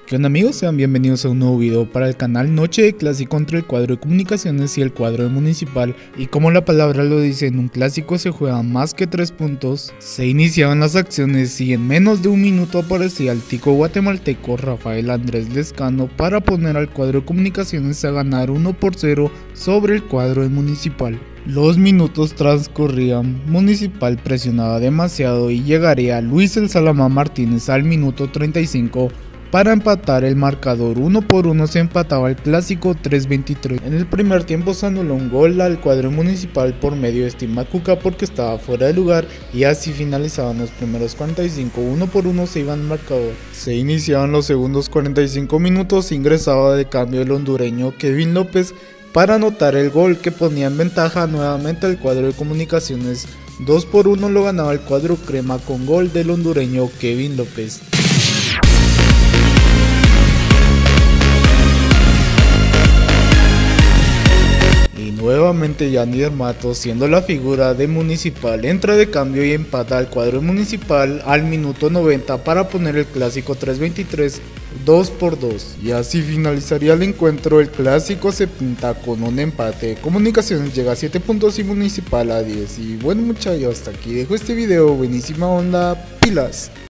¿Qué onda amigos? Sean bienvenidos a un nuevo video para el canal. Noche de clásico entre el cuadro de comunicaciones y el cuadro de municipal, y como la palabra lo dice, en un clásico se juega más que 3 puntos. Se iniciaban las acciones y en menos de un minuto aparecía el tico guatemalteco Rafael Andrés Lescano para poner al cuadro de comunicaciones a ganar 1-0 sobre el cuadro de municipal. Los minutos transcurrían, Municipal presionaba demasiado y llegaría Luis el Salamá Martínez al minuto 35 para empatar el marcador. 1-1 se empataba el clásico 3-23. En el primer tiempo se anuló un gol al cuadro municipal por medio de Steve Macuca porque estaba fuera de lugar, y así finalizaban los primeros 45. 1-1 se iban al marcador. Se iniciaban los segundos 45 minutos, ingresaba de cambio el hondureño Kevin López para anotar el gol que ponía en ventaja nuevamente al cuadro de comunicaciones. 2-1 lo ganaba el cuadro crema con gol del hondureño Kevin López. Nuevamente Yannier Matos, siendo la figura de Municipal, entra de cambio y empata al cuadro municipal al minuto 90 para poner el clásico 3-23, 2-2. Y así finalizaría el encuentro. El clásico se pinta con un empate. Comunicaciones llega a 7 puntos y Municipal a 10. Y bueno muchachos, hasta aquí dejo este video. Buenísima onda, pilas.